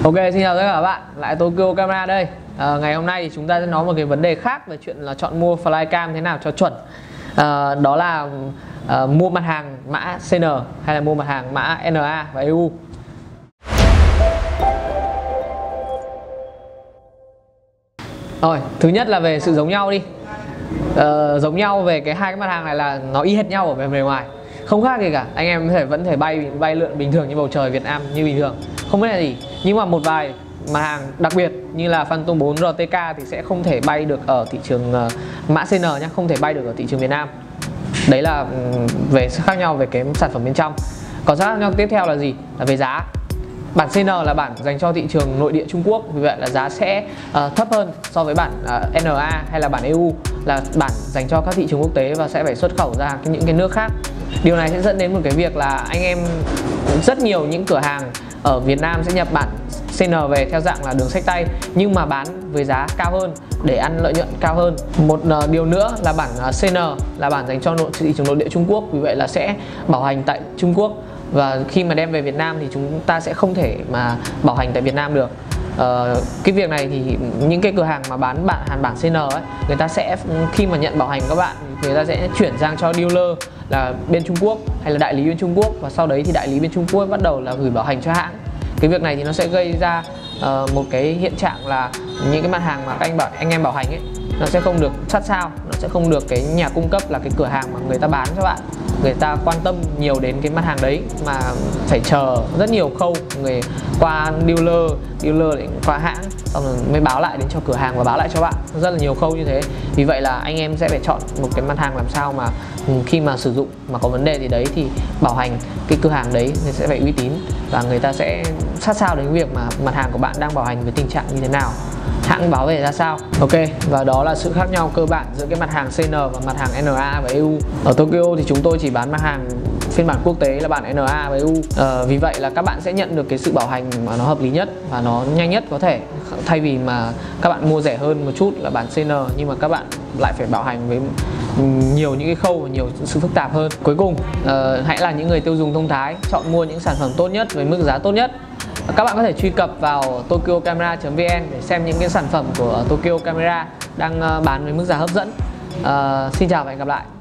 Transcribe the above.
Ok, xin chào tất cả các bạn, lại Tokyo Camera đây. Ngày hôm nay thì chúng ta sẽ nói một cái vấn đề khác về chuyện là chọn mua flycam thế nào cho chuẩn. Đó là mua mặt hàng mã CN hay là mua mặt hàng mã NA và EU. Rồi, thứ nhất là về sự giống nhau đi. Giống nhau về hai cái mặt hàng này là nó y hệt nhau ở bề ngoài, không khác gì cả. Anh em vẫn thể bay lượn bình thường như bầu trời Việt Nam như bình thường, không biết là gì. Nhưng mà một vài mặt hàng đặc biệt như là Phantom 4 RTK thì sẽ không thể bay được ở thị trường mã CN nhé, không thể bay được ở thị trường Việt Nam. Đấy là về sự khác nhau về cái sản phẩm bên trong. Còn khác nhau tiếp theo là gì? Là về giá. Bản CN là bản dành cho thị trường nội địa Trung Quốc, vì vậy là giá sẽ thấp hơn so với bản NA hay là bản EU là bản dành cho các thị trường quốc tế và sẽ phải xuất khẩu ra những cái nước khác. Điều này sẽ dẫn đến một cái việc là anh em rất nhiều những cửa hàng ở Việt Nam sẽ nhập bản CN về theo dạng là đường xách tay nhưng mà bán với giá cao hơn để ăn lợi nhuận cao hơn. Một điều nữa là bản CN là bản dành cho thị trường nội địa Trung Quốc, vì vậy là sẽ bảo hành tại Trung Quốc, và khi mà đem về Việt Nam thì chúng ta sẽ không thể mà bảo hành tại Việt Nam được. Cái việc này thì những cái cửa hàng mà bán bản CN ấy, người ta sẽ khi mà nhận bảo hành các bạn, người ta sẽ chuyển sang cho dealer là bên Trung Quốc hay là đại lý bên Trung Quốc, và sau đấy thì đại lý bên Trung Quốc bắt đầu là gửi bảo hành cho hãng. Cái việc này thì nó sẽ gây ra một cái hiện trạng là những cái mặt hàng mà anh em bảo hành ấy, nó sẽ không được sát sao, nó sẽ không được cái nhà cung cấp là cái cửa hàng mà người ta bán cho bạn, người ta quan tâm nhiều đến cái mặt hàng đấy mà phải chờ rất nhiều khâu, người qua dealer để qua hãng, xong rồi mới báo lại đến cho cửa hàng và báo lại cho bạn, rất là nhiều khâu như thế. Vì vậy là anh em sẽ phải chọn một cái mặt hàng làm sao mà khi mà sử dụng mà có vấn đề gì đấy thì bảo hành cái cửa hàng đấy thì sẽ phải uy tín, và người ta sẽ sát sao đến việc mà mặt hàng của bạn đang bảo hành với tình trạng như thế nào, hãng báo về ra sao. Ok, và đó là sự khác nhau cơ bản giữa cái mặt hàng CN và mặt hàng NA và EU. Ở Tokyo thì chúng tôi chỉ bán mặt hàng phiên bản quốc tế là bản NA và EU. Vì vậy là các bạn sẽ nhận được cái sự bảo hành mà nó hợp lý nhất và nó nhanh nhất có thể, thay vì mà các bạn mua rẻ hơn một chút là bản CN nhưng mà các bạn lại phải bảo hành với nhiều những cái khâu và nhiều sự phức tạp hơn. Cuối cùng, hãy là những người tiêu dùng thông thái, chọn mua những sản phẩm tốt nhất với mức giá tốt nhất. Các bạn có thể truy cập vào tokyocamera.vn để xem những cái sản phẩm của Tokyo Camera đang bán với mức giá hấp dẫn. Xin chào và hẹn gặp lại.